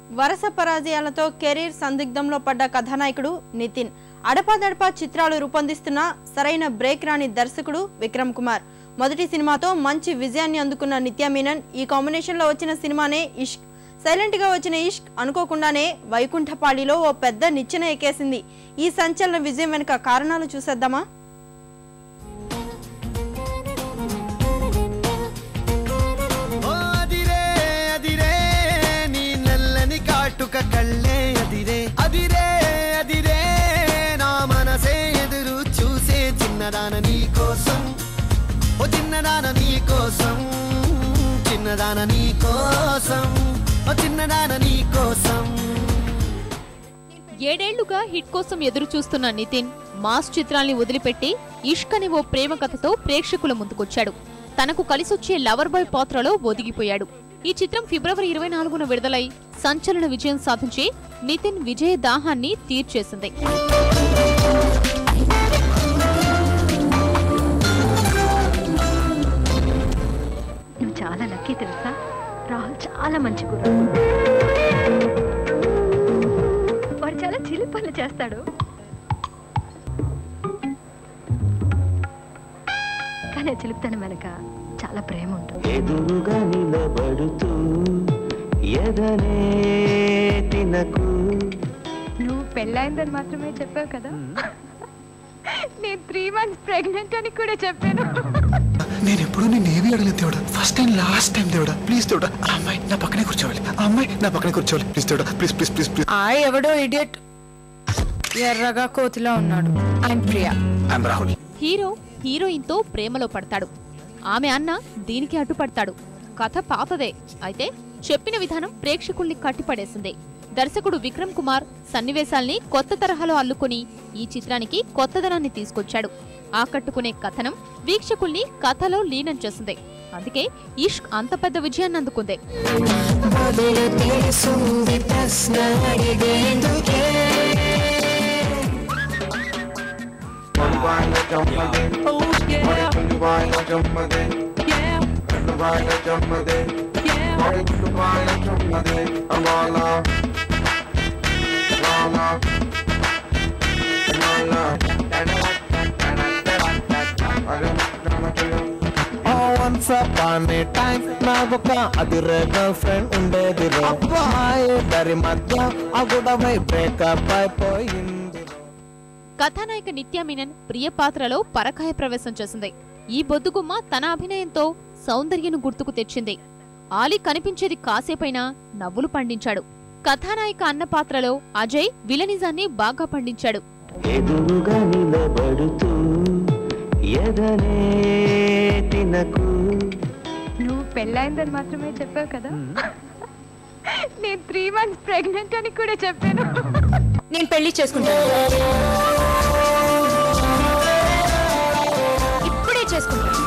వరస పరాజయాలతో కెరీర్ సందిగ్ధంలో పడ్డ కథానాయకుడు నితిన్ అడపాదడపా చిత్రాలు రూపొందిస్తున్న సరైన బ్రేక్ రాని దర్శకుడు విక్రమ్ కుమార్. మొదటి సినిమాతో మంచి విజయాన్ని అందుకున్న నిత్య మీనన్ ఈ కాంబినేషన్ లో వచ్చిన సినిమానే ఇష్క్. సైలెంట్ గా వచ్చిన ఇష్క్ అనుకోకుండానే వైకుంఠపాళిలో ఓ పెద్ద నిచ్చెన ఎక్కేసింది. ఈ సంచలన విజయం వెనుక కారణాలు చూసేద్దామా? కళ్ళే అదిరే అదిరే అదిరే నా మనసే ఎదురు చూసే చిన్నదాన నీ కోసం, ఓ చిన్నదాన నీ కోసం, చిన్నదాన నీ కోసం, ఓ చిన్నదాన నీ కోసం. 7 ఏళ్లుగా హిట్ కోసం ఎదురు చూస్తున్న నితిన్ మాస్ చిత్రాల్ని వదిలిపెట్టి ఇష్క్ అనే ఓ ప్రేమ కథతో ప్రేక్షకుల ముందుకొచ్చాడు. తనకు కలిసొచ్చే లవర్ బాయ్ పాత్రలో ఒదిగిపోయాడు. ఈ చిత్రం ఫిబ్రవరి 24న విడుదలై సంచలన విజయం సాధించి నితిన్ విజయ దాహాన్ని తీర్చేసింది. నువ్వు చాలా లక్కీ తెలుసా, రాహుల్ చాలా మంచి గురువు. వాడు చాలా చిలి పనులు చేస్తాడు, కానీ చిలుపుతాను వెనక చాలా ప్రేమ ఉంటుంది. ఎదురుగా నిలబడుతూ ఎదనే తినకు. నువ్వు పెళ్ళైందని మాత్రమే చెప్పావు కదా, నేను 3 months ప్రెగ్నెంట్ అని కూడా చెప్పాను. నేను ఎప్పుడు నేను ఏవి అడగలేదు దేవుడా, ఫస్ట్ టైం లాస్ట్ టైం దేవుడా, ప్లీజ్ దేవుడా ఆ అమ్మాయి నా పక్కనే కూర్చోవాలి, ఆ అమ్మాయి నా పక్కనే కూర్చోవాలి, ప్లీజ్ దేవుడా, ప్లీజ్ ప్లీజ్ ప్లీజ్ ప్లీజ్. ఎవడో ఇడియట్ ఎర్రగా కోతిలో ఉన్నాడు. I'm Priya. I'm Rahul. Hero heroine తో ప్రేమలో పడతాడు. ఆమె అన్న దీనికి అడ్డుపడతాడు. కథ పాతదే అయితే చెప్పిన విధానం ప్రేక్షకుల్ని కట్టిపడేసింది. దర్శకుడు విక్రమ్ కుమార్ సన్నివేశాల్ని కొత్త తరహాలో అల్లుకొని ఈ చిత్రానికి కొత్తదనాన్ని తీసుకొచ్చాడు. ఆకట్టుకునే కథనం వీక్షకుల్ని కథలో లీనం చేసింది. అందుకే ఇష్క్ అంత పెద్ద విజయాన్ని అందుకుంది. Once upon a time నాకొక అదిరే గర్ల్ ఫ్రెండ్ ఉండేది. అబ్బాయి దరి మధ్య అగుడవై బ్రేకప్ అయిపోయింది. కథానాయిక నిత్య మీనన్ ప్రియ పాత్రలో పరకాయ ప్రవేశం చేసింది. ఈ బొద్దుగుమ్మ తన అభినయంతో సౌందర్యను గుర్తుకు తెచ్చింది. ఆలి కనిపించేది కాసేపైనా నవ్వులు పండించాడు. కథానాయిక అన్న పాత్రలో అజయ్ విలనిజాన్ని బాగా పండించాడు. ఎదురుగా నిలబడుతూ ఎదనే తినకు. నువ్వు పెళ్ళైందని మాత్రమే చెప్పావు కదా, నేను 3 months ప్రెగ్నెంట్ అని కూడా చెప్పాను. నేను పెళ్లి చేసుకుంటాను, ఇప్పుడే చేసుకుంటాను.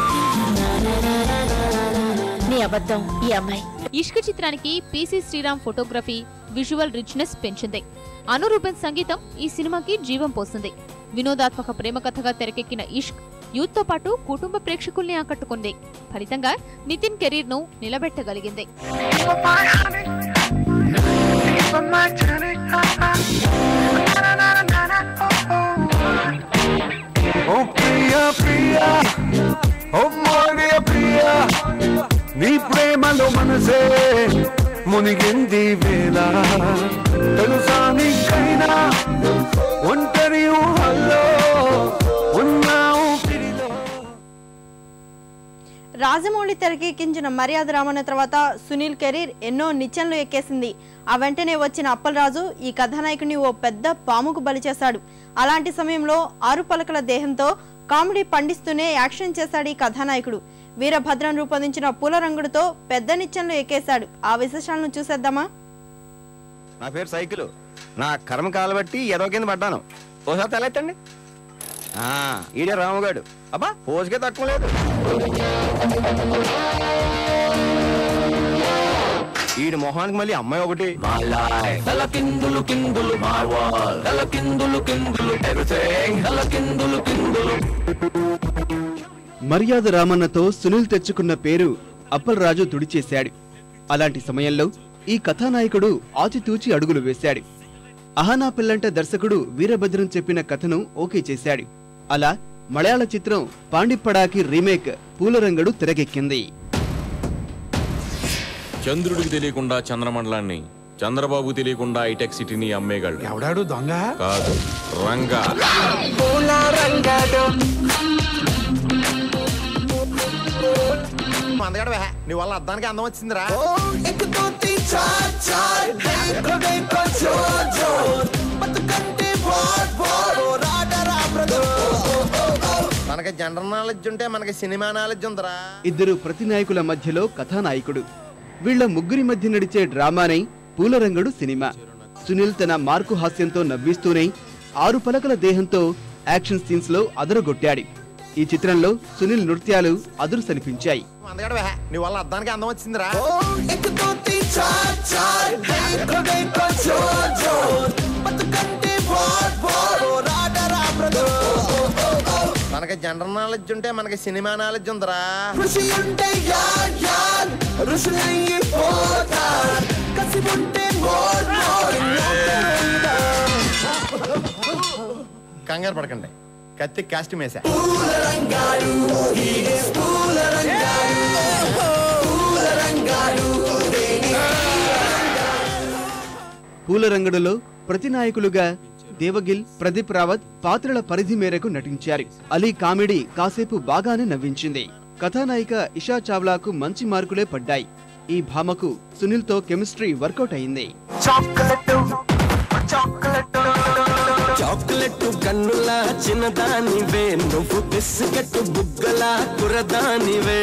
నీ అబద్ధం ఈ అమ్మాయి. ఇష్క్ చిత్రానికి PC Sreeram photography visual richness పెంచింది. అను రూబెన్ సంగీతం ఈ సినిమాకి జీవం పోసింది. వినోదాత్మక ప్రేమ కథగా తెరకెక్కిన ఇష్క్ యూత్ తో పాటు కుటుంబ ప్రేక్షకుల్ని ఆకట్టుకుంది. ఫలితంగా నితిన్ కెరీర్ ను నిలబెట్టగలిగింది. నీ ప్రేమలో మనసే మునిగింది వేళ, తెలుసా నీకైనా ఒంటరి ఊహల్లో ఉన్నావు. రాజమౌళి తెరకెక్కించిన మర్యాద రామన్న తర్వాత సునీల్ కెరీర్ ఎన్నో నిచ్చెనలు ఎక్కేసింది. ఆ వెంటనే వచ్చిన అప్పలరాజు ఈ కథానాయకుని ఓ పెద్ద పాముకు బలి చేశాడు. అలాంటి సమయంలో 6 పలకల దేహంతో కామెడీ పండిస్తూనే యాక్షన్ చేశాడు ఈ కథానాయకుడు. వీరభద్రం రూపొందించిన పూల రంగుడుతో పెద్ద నిచ్చెనలు ఎక్కేశాడు. ఆ విశేషాలను చూసేద్దామా? నా పేరు సైకిల్, నా కర్మ కాలబట్టి ఏదో కింద పడ్డాను. ఓసారి తలెత్తండి. ఈడే రాముగాడు. అబ్బా పోజుకే తక్కువ లేదు. ఈడి మొహానికి మళ్ళీ అమ్మాయి ఒకటి. మర్యాద రామన్నతో సునీల్ తెచ్చుకున్న పేరు అప్పలరాజు తుడిచేశాడు. అలాంటి సమయంలో ఈ కథానాయకుడు ఆచితూచి అడుగులు వేశాడు. అహానా పిల్లంట దర్శకుడు వీరభద్రం చెప్పిన కథను ఓకే చేశాడు. అలా మలయాళ చిత్రం పాండిప్పడాకి రీమేక్ పూలరంగడు తెరకెక్కింది. చంద్రుడికి తెలియకుండా చంద్రమండలాన్ని, చంద్రబాబు తెలియకుండా హైటెక్ సిటీని అమ్మేగాళ్ళు. ఎవడాడు దొంగ కాదు, రంగా. నీ వల్ల అద్దానికి అందం వచ్చిందిరా. మనకి జనరల్ నాలెడ్జ్ ఉంటే మనకి సినిమా నాలెడ్జ్ ఉందిరా. ఇద్దరు ప్రతినాయకుల మధ్యలో కథానాయకుడు. వీళ్ల ముగ్గురి మధ్య నడిచే డ్రామానే పూలరంగడు సినిమా. సునీల్ తన మార్కు హాస్యంతో నవ్విస్తూనే 6 పలకల దేహంతో యాక్షన్ సీన్స్ లో అదరగొట్టాడు. ఈ చిత్రంలో సునీల్ నృత్యాలు అదురుసనిపించాయి. నీ వల్ల అద్దానికి అందం వచ్చిందిరా. మనకి జనరల్ నాలెడ్జ్ ఉంటే మనకి సినిమా నాలెడ్జ్ ఉందిరా. కంగారు పడకండి, కత్తి కాస్ట్యూమ్ వేసా. పూలరంగడులో ప్రతినాయకులుగా దేవగిల్, ప్రదీప్ రావత్ పాత్రల పరిధి మేరకు నటించారు. అలీ కామెడీ కాసేపు బాగానే నవ్వించింది. కథానాయిక ఇషా చావ్లాకు మంచి మార్కులే పడ్డాయి. ఈ భామకు సునీల్ తో కెమిస్ట్రీ వర్కౌట్ అయింది. చాక్లెట్ కన్నుల చిన్నదానివే, నువ్వు బిస్కెట్ బుగ్గల కురదానివే.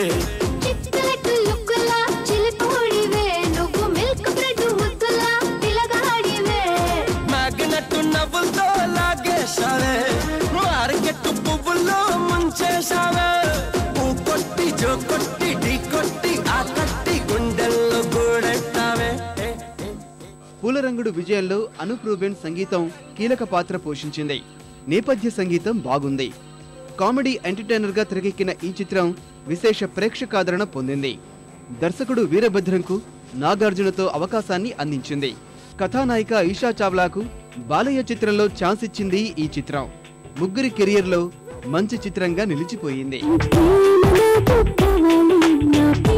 మ్యాగ్నెట్ నవ్వులతో లాగేశావే, మార్కెట్ పువ్వుల్లో ముంచేశావే. పూ కొట్టి జో కొట్టి ఢీ కొట్టి ఆ కట్టి గుండెల్లో గూడెట్టావే. పూలరంగుడు విజయంలో అనూప్ రూబెన్ సంగీతం కీలక పాత్ర పోషించింది. నేపథ్య సంగీతం బాగుంది. కామెడీ ఎంటర్టైనర్ గా తెరకెక్కిన ఈ చిత్రం విశేష ప్రేక్షకాదరణ పొందింది. దర్శకుడు వీరభద్రంకు నాగార్జునతో అవకాశాన్ని అందించింది. కథానాయిక ఈషా చావ్లాకు బాలయ్య చిత్రంలో ఛాన్స్ ఇచ్చింది ఈ చిత్రం. ముగ్గురి కెరియర్ లో మంచి చిత్రంగా నిలిచిపోయింది.